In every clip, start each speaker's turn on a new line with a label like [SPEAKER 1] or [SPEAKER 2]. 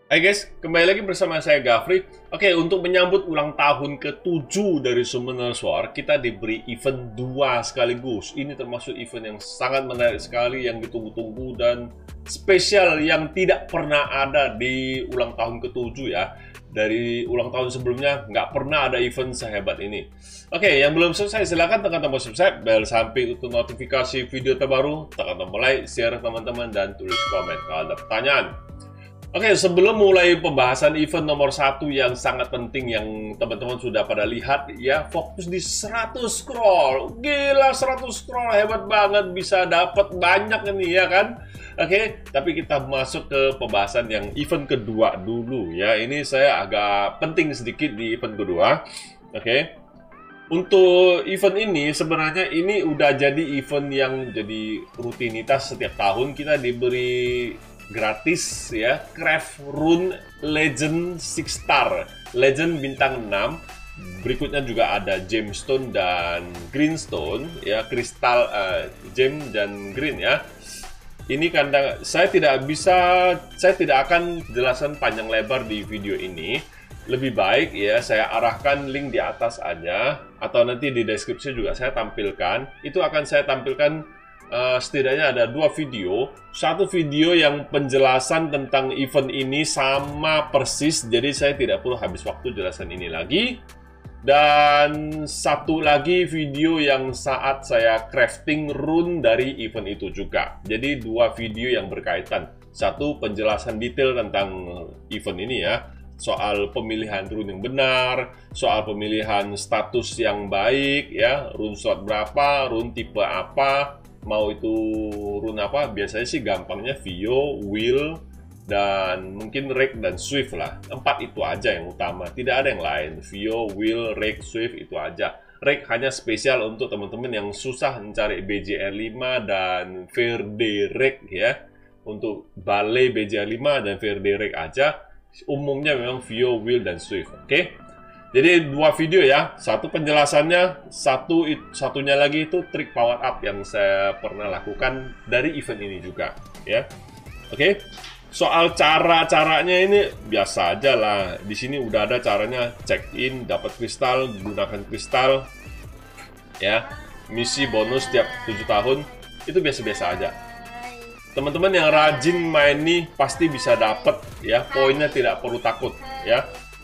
[SPEAKER 1] Hai guys, kembali lagi bersama saya Gafri. Oke, untuk menyambut ulang tahun ke-7 dari Summoner War, kita diberi event 2 sekaligus. Ini termasuk event yang sangat menarik sekali, yang ditunggu-tunggu dan spesial yang tidak pernah ada di ulang tahun ke-7 ya. Dari ulang tahun sebelumnya, nggak pernah ada event sehebat ini. Oke, yang belum subscribe, silahkan tekan tombol subscribe, bel samping untuk notifikasi video terbaru, tekan tombol like, share teman-teman, dan tulis komen kalau ada pertanyaan. Oke, sebelum mulai pembahasan event nomor 1 yang sangat penting yang teman-teman sudah pada lihat ya, fokus di 100 scroll. Gila, 100 scroll hebat banget, bisa dapat banyak ini ya kan? Oke, tapi kita masuk ke pembahasan yang event kedua dulu ya. Ini saya agak penting sedikit di event kedua. Oke. Untuk event ini sebenarnya ini udah jadi event yang jadi rutinitas setiap tahun. Kita diberi gratis ya, Craft Rune Legend 6 Star, Legend bintang 6. Berikutnya juga ada Gemstone dan Greenstone ya, kristal gem dan green ya. Ini karena saya tidak akan jelaskan panjang lebar di video ini. Lebih baik ya saya arahkan link di atas aja, atau nanti di deskripsi juga saya tampilkan. Itu akan saya tampilkan setidaknya ada 2 video. Satu video yang penjelasan tentang event ini sama persis, jadi saya tidak perlu habis waktu jelaskan ini lagi. Dan satu lagi video yang saat saya crafting rune dari event itu juga. Jadi 2 video yang berkaitan. Satu penjelasan detail tentang event ini ya, soal pemilihan rune yang benar, soal pemilihan status yang baik ya, rune slot berapa, rune tipe apa, mau itu rune apa. Biasanya sih gampangnya Vio, Will, dan mungkin Rake dan Swift lah. 4 itu aja yang utama, tidak ada yang lain. Vio, Will, Rake, Swift itu aja. Rake hanya spesial untuk teman-teman yang susah mencari BJR 5 dan Verde Rake ya. Untuk balai BJR 5 dan Verde Rake aja, umumnya memang Vio, Will, dan Swift. Oke? Jadi 2 video ya, satu penjelasannya, satunya lagi itu trik power up yang saya pernah lakukan dari event ini juga ya. Oke. Soal caranya ini biasa aja lah. Di sini udah ada caranya, check in, dapat kristal, gunakan kristal ya. Misi bonus tiap 7 tahun itu biasa-biasa aja. Teman-teman yang rajin main nih pasti bisa dapat ya, poinnya tidak perlu takut ya.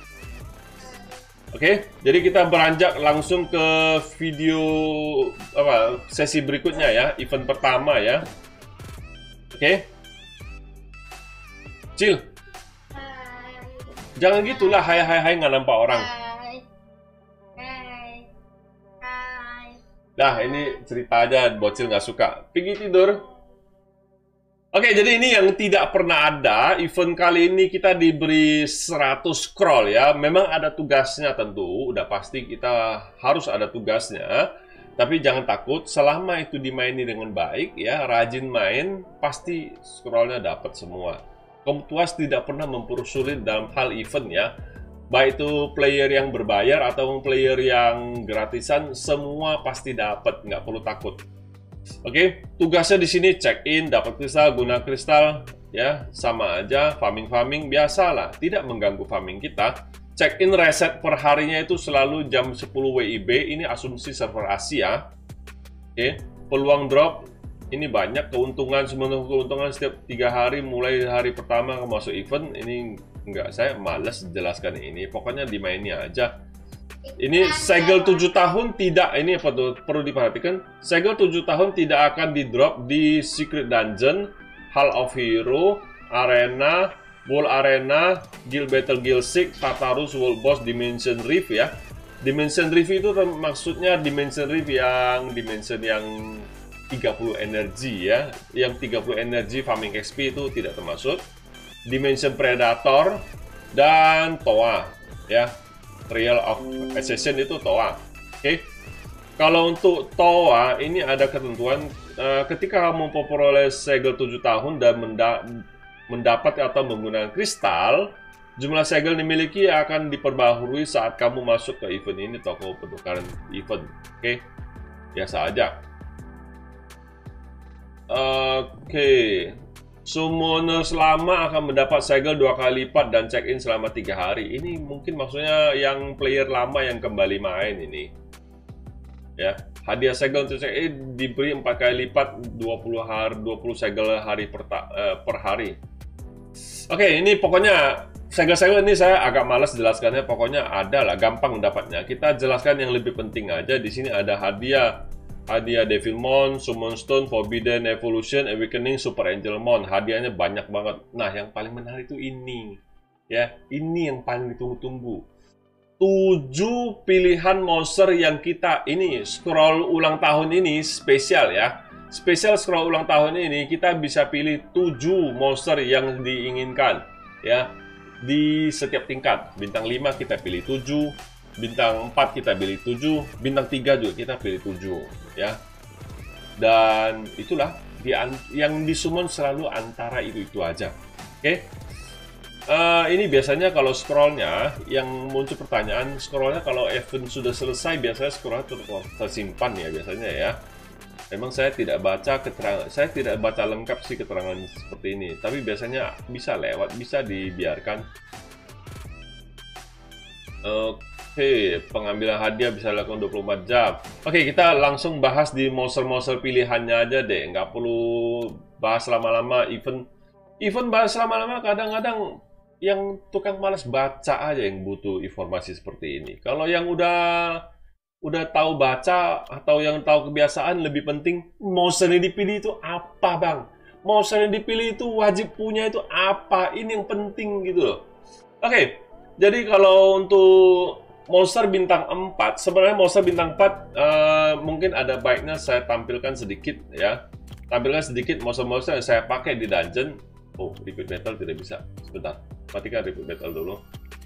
[SPEAKER 1] Oke, jadi kita beranjak langsung ke video sesi berikutnya ya, event pertama ya. Oke. Cil. Jangan gitulah, hai nggak nampak orang. Nah, ini cerita aja, bocil nggak suka. Pergi tidur. Oke, jadi ini yang tidak pernah ada. Event kali ini kita diberi 100 scroll ya. Memang ada tugasnya tentu, udah pasti kita harus ada tugasnya. Tapi jangan takut, selama itu dimaini dengan baik ya, rajin main, pasti scrollnya dapat semua. Komtuas tidak pernah mempersulit dalam hal event ya. Baik itu player yang berbayar atau player yang gratisan, semua pasti dapat, nggak perlu takut. Oke, tugasnya di sini check in, dapat kristal, guna kristal, ya sama aja farming biasa lah, tidak mengganggu farming kita. Check in reset per harinya itu selalu jam 10 WIB, ini asumsi server Asia. Oke, peluang drop ini banyak, keuntungan setiap 3 hari mulai hari pertama masuk event. Ini enggak, saya males jelaskan ini, pokoknya dimainnya aja. Ini segel 7 tahun tidak, ini apa tuh perlu diperhatikan, segel 7 tahun tidak akan di drop di Secret Dungeon, Hall of Hero, Arena, World Arena, Guild Battle Guild 6, Tartarus, World Boss, Dimension Rift ya. Dimension Rift itu maksudnya Dimension Rift yang dimension yang 30 energi ya. Yang 30 energi farming XP itu tidak termasuk. Dimension Predator dan Toa ya. Trial of Assassin itu Toa. Oke. Kalau untuk Toa ini ada ketentuan ketika kamu memperoleh segel 7 tahun dan mendapat atau menggunakan kristal, jumlah segel dimiliki akan diperbaharui saat kamu masuk ke event ini, toko pertukaran event. Oke. Biasa aja. Oke. Summoner selama akan mendapat segel 2 kali lipat dan check-in selama 3 hari. Ini mungkin maksudnya yang player lama yang kembali main ini. Ya, hadiah segel untuk check-in diberi 4 kali lipat 20 segel hari per hari. Oke, ini pokoknya segel-segel ini saya agak malas jelaskannya. Pokoknya ada lah, gampang dapatnya. Kita jelaskan yang lebih penting aja. Di sini ada hadiah Devilmon, Summon Stone, Forbidden Evolution, Awakening, Super Angelmon. Hadiahnya banyak banget. Nah, yang paling menarik itu ini. Ya, ini yang paling ditunggu-tunggu. 7 pilihan monster yang kita ini scroll ulang tahun ini spesial ya. Spesial scroll ulang tahun ini kita bisa pilih 7 monster yang diinginkan ya. Di setiap tingkat. Bintang 5 kita pilih 7. Bintang 4 kita pilih 7, bintang 3 juga kita pilih 7 ya. Dan itulah yang disummon selalu antara itu aja. Oke. Ini biasanya kalau scrollnya yang muncul pertanyaan, scrollnya kalau event sudah selesai biasanya scrollnya tersimpan ya biasanya ya. Memang saya tidak baca keterangan, saya tidak baca lengkap sih keterangan seperti ini, tapi biasanya bisa lewat, bisa dibiarkan. Oke, pengambilan hadiah bisa dilakukan 24 jam. Oke, kita langsung bahas di monster-monster pilihannya aja deh. Nggak perlu bahas lama-lama. Event bahas lama-lama kadang-kadang yang tukang malas baca aja yang butuh informasi seperti ini. Kalau yang udah tahu baca atau yang tahu kebiasaan, lebih penting monster yang dipilih itu apa, Bang? Monster yang dipilih itu wajib punya itu apa? Ini yang penting gitu loh. Oke, jadi kalau untuk monster bintang 4, sebenarnya monster bintang 4 mungkin ada baiknya saya tampilkan sedikit ya. Tampilkan sedikit monster-monster yang saya pakai di dungeon. Oh, repeat battle tidak bisa. Sebentar, matikan repeat battle dulu.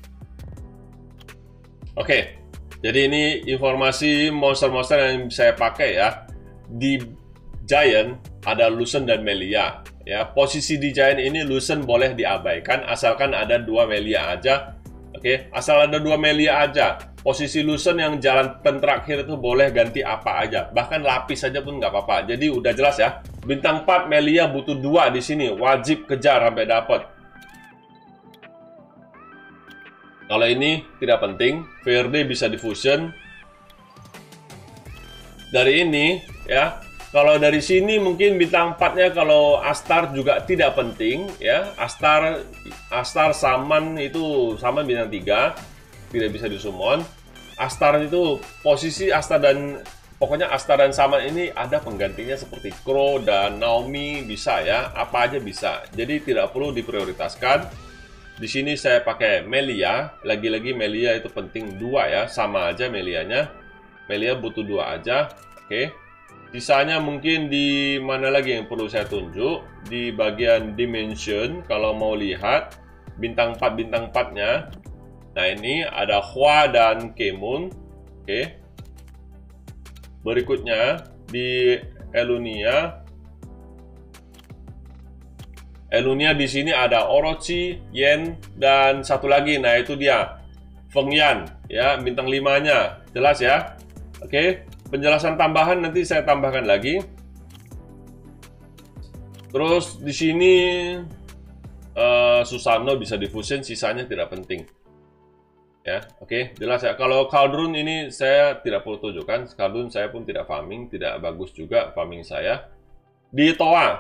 [SPEAKER 1] Oke, jadi ini informasi monster-monster yang saya pakai ya. Di Giant ada Lucent dan Melia. Ya, posisi di Giant ini Lucent boleh diabaikan asalkan ada 2 Melia aja. Oke, asal ada 2 Melia aja. Posisi Lucent yang jalan terakhir itu boleh ganti apa aja. Bahkan lapis saja pun nggak apa-apa. Jadi udah jelas ya. Bintang 4 Melia butuh 2 di sini. Wajib kejar sampai dapat. Kalau ini tidak penting. Verde bisa diffusion. Dari ini ya. Kalau dari sini mungkin bintang 4-nya kalau Astar juga tidak penting ya. Astar Saman itu Saman bintang 3 tidak bisa disummon. Astar itu posisi Astar dan pokoknya Astar dan Saman ini ada penggantinya seperti Crow dan Naomi bisa ya. Apa aja bisa. Jadi tidak perlu diprioritaskan. Di sini saya pakai Melia. Lagi-lagi Melia itu penting 2 ya. Sama aja Melianya. Melia butuh 2 aja. Oke. Sisanya mungkin di mana lagi yang perlu saya tunjuk? Di bagian dimension, kalau mau lihat bintang 4-nya. Nah, ini ada Hua dan Kemun. Oke. Berikutnya di Elunia. Elunia di sini ada Orochi, Yen, dan satu lagi. Nah, itu dia. Feng Yan, ya, bintang 5-nya. Jelas ya? Oke. Penjelasan tambahan nanti saya tambahkan lagi. Terus di sini Susanoo bisa diffusion, sisanya tidak penting. Ya, oke, jelas ya. Kalau Cauldron ini saya tidak perlu tunjukkan. Cauldron saya pun tidak farming, tidak bagus juga farming saya. Di Toa.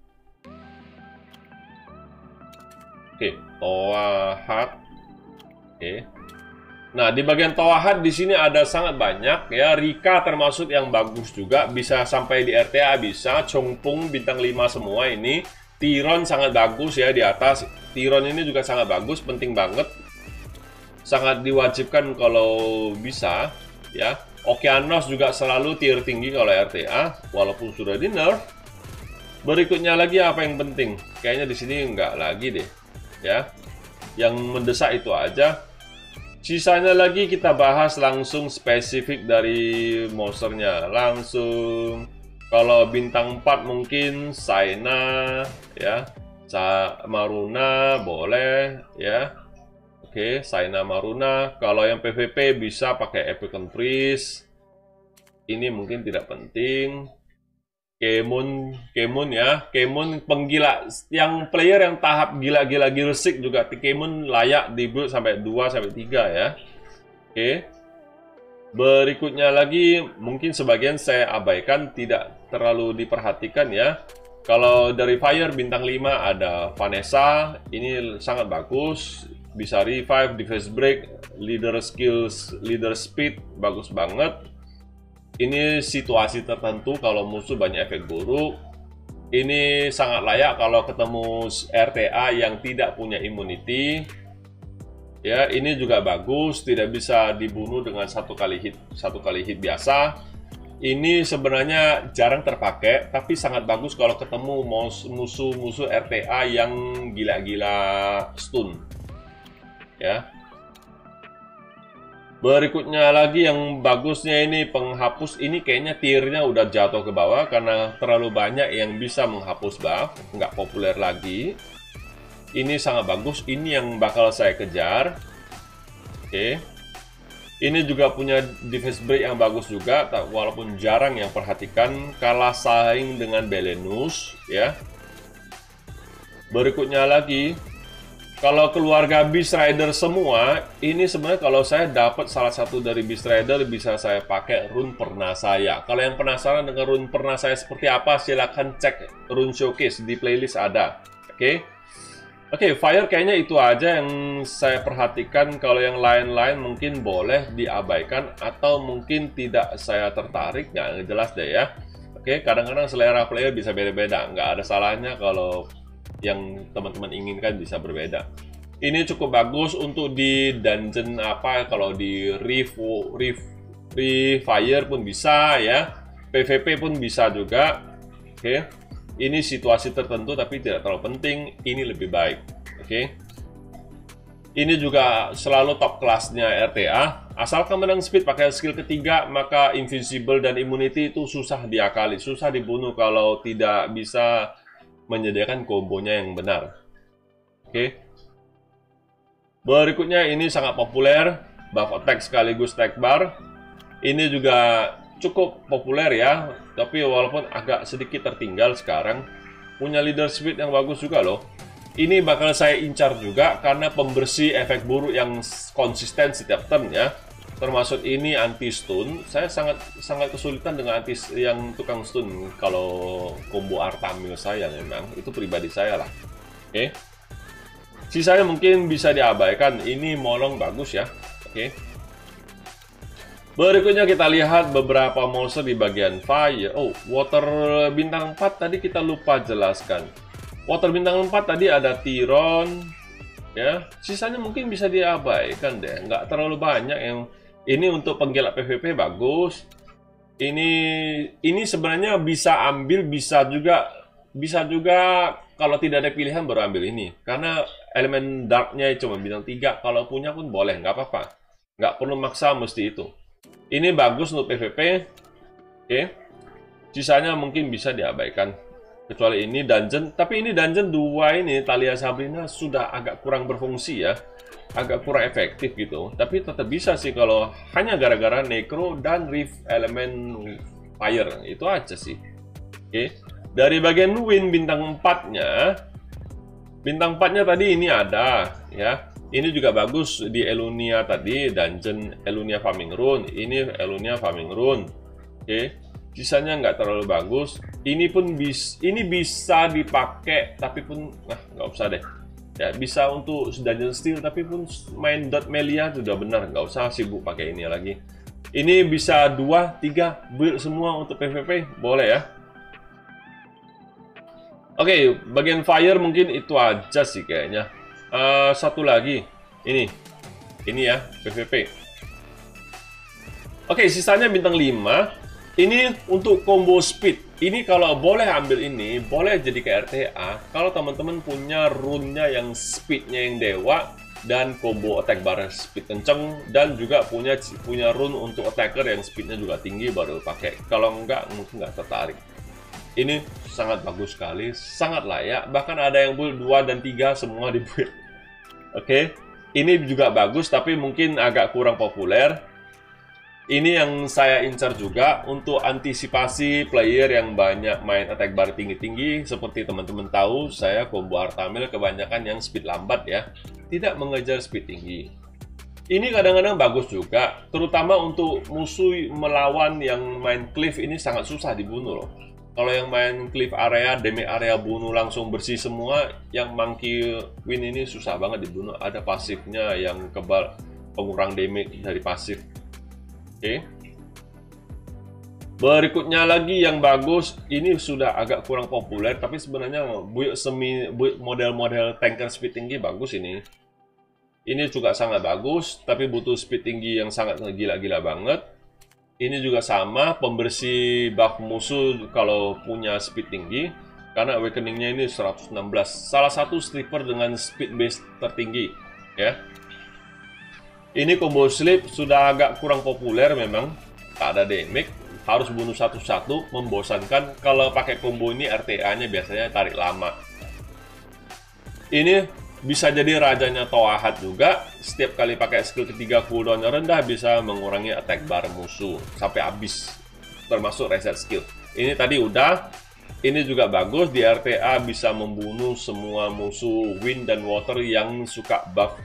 [SPEAKER 1] Oke, Toa Heart. Oke. Nah, di bagian Toahat di sini ada sangat banyak ya. Rika termasuk yang bagus juga, bisa sampai di RTA bisa. Chongpung bintang 5 semua ini. Tiron sangat bagus ya di atas. Tiron ini juga sangat bagus, penting banget. Sangat diwajibkan kalau bisa ya. Okeanos juga selalu tier tinggi kalau RTA walaupun sudah di nerf. Berikutnya lagi apa yang penting? Kayaknya di sini enggak lagi deh ya. Yang mendesak itu aja. Sisanya lagi kita bahas langsung spesifik dari monsternya. Langsung kalau bintang 4 mungkin Saina ya. Maruna boleh ya. Oke, Saina Maruna. Kalau yang PvP bisa pakai Epic Priest. Ini mungkin tidak penting. Kemun ya, Kemun penggila, yang player yang tahap gila-gila Gearsik juga Kemun layak di build sampai 2 sampai 3 ya. Oke. Berikutnya lagi mungkin sebagian saya abaikan, tidak terlalu diperhatikan ya. Kalau dari Fire bintang 5 ada Vanessa, ini sangat bagus, bisa revive, defense break, leader skills, leader speed, bagus banget. Ini situasi tertentu kalau musuh banyak efek buruk. Ini sangat layak kalau ketemu RTA yang tidak punya immunity. Ya, ini juga bagus, tidak bisa dibunuh dengan satu kali hit biasa. Ini sebenarnya jarang terpakai, tapi sangat bagus kalau ketemu musuh-musuh RTA yang gila-gila stun. Ya. Berikutnya lagi yang bagusnya ini penghapus, ini kayaknya tiernya udah jatuh ke bawah karena terlalu banyak yang bisa menghapus buff, nggak populer lagi. Ini sangat bagus, ini yang bakal saya kejar. Oke. Ini juga punya defense break yang bagus juga, walaupun jarang yang perhatikan, kalah saing dengan Belenus ya. Berikutnya lagi, kalau keluarga Beast Rider semua, ini sebenarnya kalau saya dapat salah satu dari Beast Rider bisa saya pakai rune pernah saya. Kalau yang penasaran dengan rune pernah saya seperti apa, silahkan cek rune showcase di playlist ada. Oke, Fire kayaknya itu aja yang saya perhatikan. Kalau yang lain-lain mungkin boleh diabaikan atau mungkin tidak saya tertarik, nggak jelas deh ya. Oke, kadang-kadang selera player bisa beda-beda, nggak ada salahnya kalau yang teman-teman inginkan bisa berbeda. Ini cukup bagus untuk di dungeon apa, kalau di Fire pun bisa ya, PvP pun bisa juga. Oke. Ini situasi tertentu tapi tidak terlalu penting, ini lebih baik. Oke. Ini juga selalu top kelasnya RTA. Asalkan menang speed pakai skill ketiga, maka invincible dan immunity itu susah diakali, susah dibunuh kalau tidak bisa menyediakan kombonya yang benar. Oke. Berikutnya ini sangat populer, buff attack sekaligus tag bar. Ini juga cukup populer ya, tapi walaupun agak sedikit tertinggal sekarang. Punya leader speed yang bagus juga loh. Ini bakal saya incar juga karena pembersih efek buruk yang konsisten setiap turn ya. Termasuk ini anti stun. Saya sangat kesulitan dengan anti yang tukang stun kalau combo Artamil saya, memang itu pribadi saya lah. Oke. Sisanya mungkin bisa diabaikan. Ini molong bagus ya. Oke. Berikutnya kita lihat beberapa monster di bagian Fire. Oh, Water bintang 4 tadi kita lupa jelaskan. Water bintang 4 tadi ada Tyron ya. Sisanya mungkin bisa diabaikan deh. Nggak terlalu banyak yang. Ini untuk penggila PvP bagus. Ini sebenarnya bisa ambil, bisa juga kalau tidak ada pilihan baru ambil ini. Karena elemen darknya cuma bintang 3, kalau punya pun boleh, nggak apa-apa. Nggak perlu maksa mesti itu. Ini bagus untuk PvP. Oke. Sisanya mungkin bisa diabaikan. Kecuali ini dungeon, tapi ini dungeon 2 ini Thalia Sabrina sudah agak kurang berfungsi ya. Agak kurang efektif gitu, tapi tetap bisa sih kalau hanya gara-gara Necro dan Rift elemen Fire, itu aja sih. Oke. Dari bagian win bintang 4-nya tadi ini ada ya. Ini juga bagus di Elunia tadi, dungeon Elunia Farming Rune. Ini Elunia Farming Rune. Oke. Sisanya nggak terlalu bagus. Ini pun bisa dipakai, tapi pun nggak usah deh. Ya, bisa untuk dungeon steel, tapi pun main dot melia sudah benar, nggak usah sibuk pakai ini lagi. Ini bisa 2, 3 build semua untuk PvP, boleh ya. Oke, bagian Fire mungkin itu aja sih kayaknya. Satu lagi, ini ya PvP. Oke, sisanya bintang 5. Ini untuk combo speed. Ini kalau boleh ambil ini, boleh jadi ke RTA. Kalau teman-teman punya rune-nya yang speed-nya yang dewa dan combo attack bar speed kenceng, dan juga punya rune untuk attacker yang speed-nya juga tinggi baru pakai. Kalau enggak, mungkin nggak tertarik. Ini sangat bagus sekali, sangat layak. Bahkan ada yang build 2 dan 3 semua di build. Oke. Ini juga bagus, tapi mungkin agak kurang populer. Ini yang saya incar juga untuk antisipasi player yang banyak main attack bar tinggi-tinggi. Seperti teman-teman tahu, saya combo Artamil kebanyakan yang speed lambat ya, tidak mengejar speed tinggi. Ini kadang-kadang bagus juga, terutama untuk musuh melawan yang main cliff ini sangat susah dibunuh loh. Kalau yang main cliff area, damage area bunuh langsung bersih semua, yang monkey win ini susah banget dibunuh. Ada pasifnya yang kebal, pengurang damage dari pasif. Oke. Berikutnya lagi yang bagus, ini sudah agak kurang populer, tapi sebenarnya build model-model tanker speed tinggi bagus ini. Ini juga sangat bagus, tapi butuh speed tinggi yang sangat gila-gila banget. Ini juga sama, pembersih buff musuh kalau punya speed tinggi, karena awakening-nya ini 116. Salah satu stripper dengan speed base tertinggi, ya. Ini combo sleep sudah agak kurang populer memang, tak ada damage, harus bunuh satu-satu, membosankan. Kalau pakai combo ini RTA-nya biasanya tarik lama. Ini bisa jadi rajanya Toahat juga, setiap kali pakai skill ketiga cooldown rendah bisa mengurangi attack bar musuh sampai habis, termasuk reset skill. Ini tadi udah, ini juga bagus, di RTA bisa membunuh semua musuh wind dan water yang suka buff.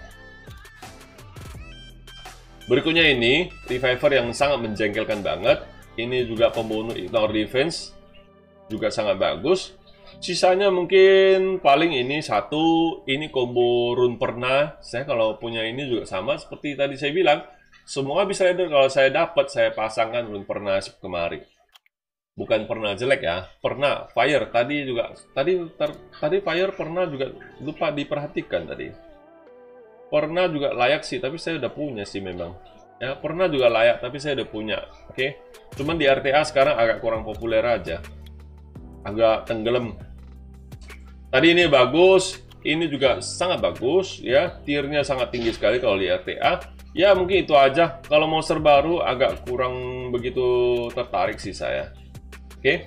[SPEAKER 1] Berikutnya ini, Reviver yang sangat menjengkelkan banget. Ini juga pembunuh ignore defense, juga sangat bagus. Sisanya mungkin paling ini satu, ini combo rune pernah. Saya kalau punya ini juga sama, seperti tadi saya bilang, semua bisa ada. Kalau saya dapat, saya pasangkan rune pernah kemari. Bukan pernah jelek ya, pernah fire tadi juga. Tadi fire pernah juga lupa diperhatikan tadi. Pernah juga layak sih, tapi saya udah punya sih memang. Ya, pernah juga layak, tapi saya udah punya. Oke. Cuman di RTA sekarang agak kurang populer aja. Agak tenggelam. Tadi ini bagus, ini juga sangat bagus ya. Tiernya sangat tinggi sekali kalau di RTA. Ya, mungkin itu aja. Kalau monster baru agak kurang begitu tertarik sih saya. Oke.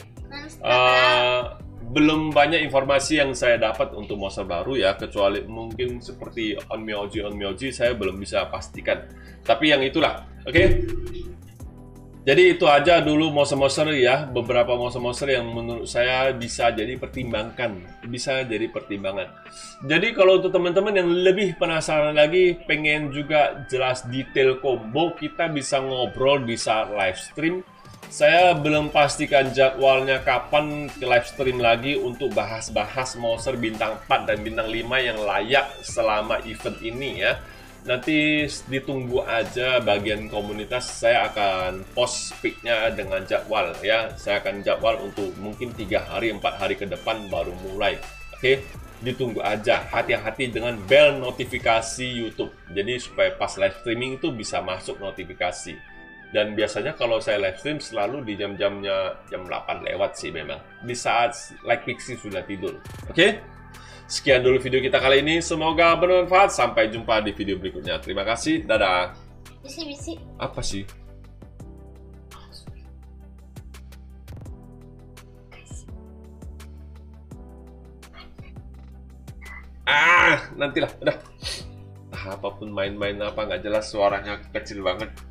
[SPEAKER 1] Belum banyak informasi yang saya dapat untuk monster baru ya, kecuali mungkin seperti Onmyoji saya belum bisa pastikan. Tapi yang itulah, oke? Jadi itu aja dulu monster-monster ya, beberapa monster-monster yang menurut saya bisa jadi pertimbangan. Jadi kalau untuk teman-teman yang lebih penasaran lagi, pengen juga jelas detail combo, kita bisa ngobrol, bisa live stream. Saya belum pastikan jadwalnya kapan ke live stream lagi untuk bahas-bahas monster bintang 4 dan bintang 5 yang layak selama event ini ya. Nanti ditunggu aja bagian komunitas, saya akan post pick-nya dengan jadwal ya. Saya akan jadwal untuk mungkin 3 hari, 4 hari ke depan baru mulai. Oke, ditunggu aja. Hati-hati dengan bell notifikasi YouTube. Jadi supaya pas live streaming itu bisa masuk notifikasi. Dan biasanya kalau saya live stream selalu di jam-jamnya jam 8 lewat sih memang. Di saat like Pixie sudah tidur. Oke? Sekian dulu video kita kali ini. Semoga bermanfaat. Sampai jumpa di video berikutnya. Terima kasih. Dadah.
[SPEAKER 2] Bisi-bisi.
[SPEAKER 1] Apa sih? Nantilah. Udah. Apapun main-main apa nggak jelas, suaranya kecil banget.